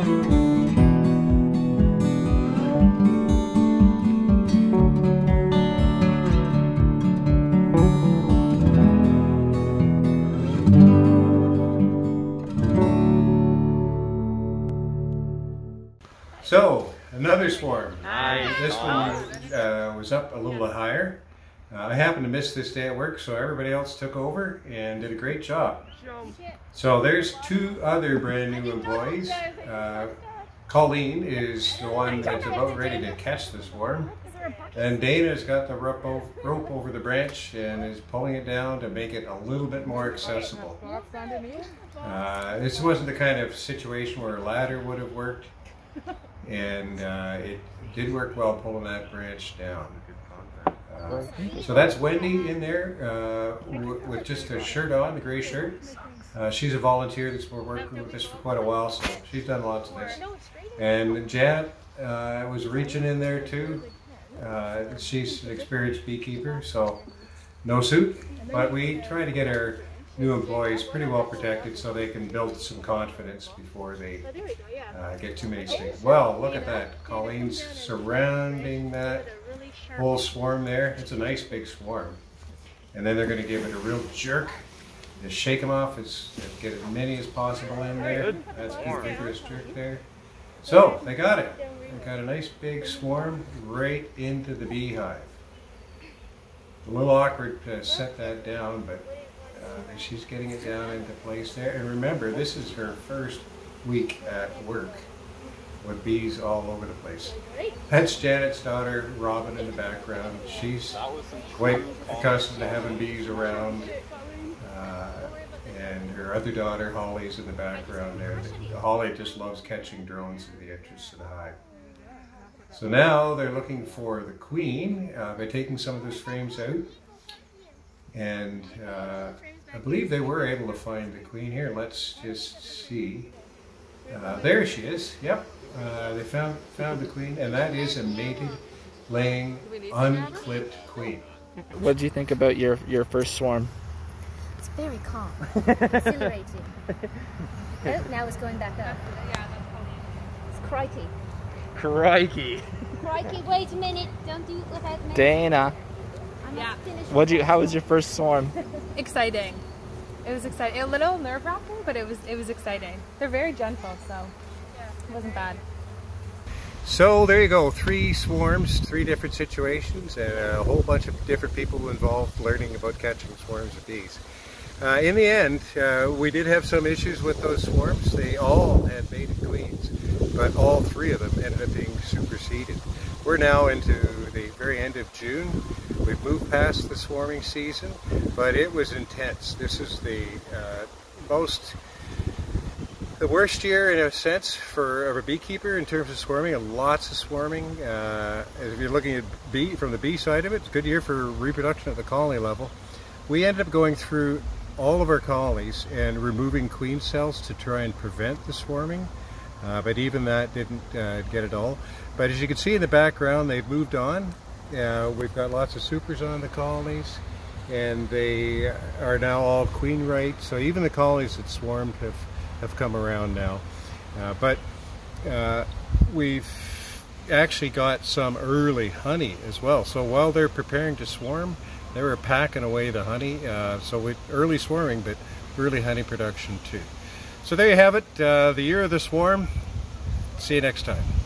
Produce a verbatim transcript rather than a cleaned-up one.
So, another swarm. Nice. This one uh, was up a little bit higher. Uh, I happened to miss this day at work, so everybody else took over and did a great job. So there's two other brand new employees. Uh, Colleen is the one that's about ready to catch the swarm. And Dana's got the rope over the branch and is pulling it down to make it a little bit more accessible. Uh, this wasn't the kind of situation where a ladder would have worked. And uh, it did work well pulling that branch down. Uh, so that's Wendy in there uh, with just a shirt on, the gray shirt. Uh, she's a volunteer that's been working with us for quite a while, so she's done lots of this. And Jan uh, was reaching in there too. Uh, she's an experienced beekeeper, so no suit, but we try to get our new employees pretty well protected so they can build some confidence before they uh, get too many stings. Well, look at that. Colleen's surrounding that whole swarm there. It's a nice big swarm. And then they're going to give it a real jerk. Just shake them off, as, get as many as possible in there. That's a good vigorous jerk there. So, they got it. They got a nice big swarm right into the beehive. A little awkward to set that down, but Uh, she's getting it down into place there. And remember, this is her first week at work with bees all over the place. That's Janet's daughter, Robin, in the background. She's quite accustomed to having bees around. Uh, and her other daughter, Holly's in the background there. Holly just loves catching drones at the entrance to the hive. So now they're looking for the queen uh, by taking some of those frames out. And uh, I believe they were able to find the queen here. Let's just see. Uh, there she is. Yep. Uh, they found found the queen, and that is a mated, laying, unclipped queen. What did you think about your your first swarm? It's very calm, exhilarating. Oh, now it's going back up. It's crikey. Crikey. Crikey! Wait a minute. Don't do it without me. Dana. Yeah. What you? How was your first swarm? Exciting. It was exciting. A little nerve-wracking, but it was it was exciting. They're very gentle, so it wasn't bad. So there you go. Three swarms, three different situations, and a whole bunch of different people involved learning about catching swarms of bees. Uh, in the end, uh, we did have some issues with those swarms. They all had mated queens, but all three of them ended up being superseded. We're now into the very end of June. We've moved past the swarming season, but it was intense. This is the uh, most, the worst year in a sense for of a beekeeper in terms of swarming. Lots of swarming. Uh, if you're looking at bee from the bee side of it, it's a good year for reproduction at the colony level. We ended up going through all of our colonies and removing queen cells to try and prevent the swarming. Uh, but even that didn't uh, get it all. But as you can see in the background, they've moved on. Uh, we've got lots of supers on the colonies, and they are now all queen right. So even the colonies that swarmed have, have come around now. Uh, but uh, we've actually got some early honey as well. So while they're preparing to swarm, they were packing away the honey. Uh, so with early swarming, but early honey production too. So there you have it, uh, the year of the swarm. See you next time.